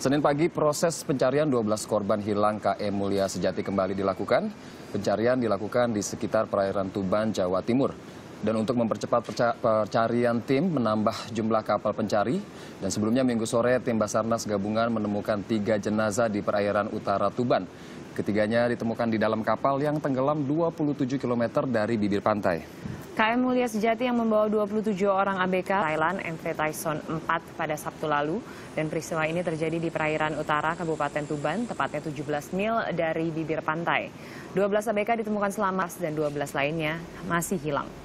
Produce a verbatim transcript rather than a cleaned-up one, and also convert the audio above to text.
Senin pagi, proses pencarian dua belas korban hilang K M Mulia Sejati kembali dilakukan. Pencarian dilakukan di sekitar perairan Tuban, Jawa Timur. Dan untuk mempercepat pencarian, tim menambah jumlah kapal pencari. Dan sebelumnya minggu sore, tim Basarnas gabungan menemukan tiga jenazah di perairan utara Tuban. Ketiganya ditemukan di dalam kapal yang tenggelam dua puluh tujuh kilometer dari bibir pantai. K M Mulia Sejati yang membawa dua puluh tujuh orang A B K Thailand M V Tyson empat pada Sabtu lalu. Dan peristiwa ini terjadi di perairan utara Kabupaten Tuban, tepatnya tujuh belas mil dari bibir pantai. dua belas A B K ditemukan selamat dan dua belas lainnya masih hilang.